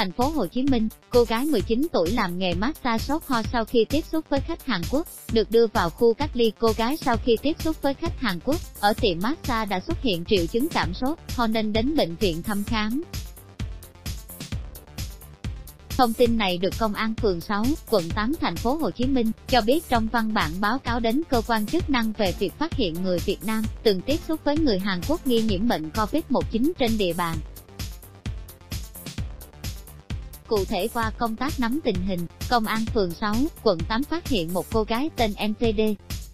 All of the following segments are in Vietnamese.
Thành phố Hồ Chí Minh, cô gái 19 tuổi làm nghề massage sốt ho sau khi tiếp xúc với khách Hàn Quốc, được đưa vào khu cách ly. Cô gái sau khi tiếp xúc với khách Hàn Quốc, ở tiệm massage đã xuất hiện triệu chứng cảm sốt, ho nên đến bệnh viện thăm khám. Thông tin này được Công an phường 6, quận 8 thành phố Hồ Chí Minh cho biết trong văn bản báo cáo đến cơ quan chức năng về việc phát hiện người Việt Nam từng tiếp xúc với người Hàn Quốc nghi nhiễm bệnh COVID-19 trên địa bàn. Cụ thể qua công tác nắm tình hình, Công an phường 6, quận 8 phát hiện một cô gái tên NTD,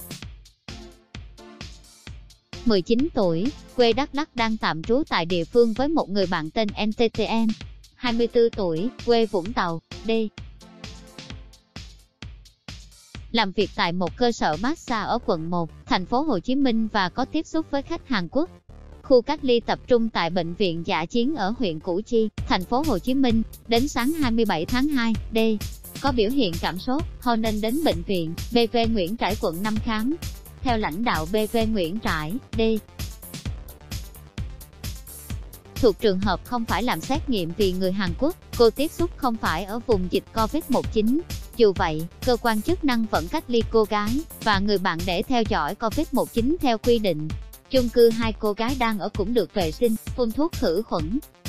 19 tuổi, quê Đắk Lắk đang tạm trú tại địa phương với một người bạn tên NTTM, 24 tuổi, quê Vũng Tàu, D. Làm việc tại một cơ sở massage ở quận 1, thành phố Hồ Chí Minh và có tiếp xúc với khách Hàn Quốc. Khu cách ly tập trung tại bệnh viện Dã Chiến ở huyện Củ Chi, thành phố Hồ Chí Minh, đến sáng 27 tháng 2, D. Có biểu hiện cảm sốt, ho nên đến bệnh viện BV Nguyễn Trãi quận 5 khám. Theo lãnh đạo BV Nguyễn Trãi, D. thuộc trường hợp không phải làm xét nghiệm vì người Hàn Quốc, cô tiếp xúc không phải ở vùng dịch Covid-19. Dù vậy, cơ quan chức năng vẫn cách ly cô gái và người bạn để theo dõi Covid-19 theo quy định. Chung cư hai cô gái đang ở cũng được vệ sinh, phun thuốc khử khuẩn.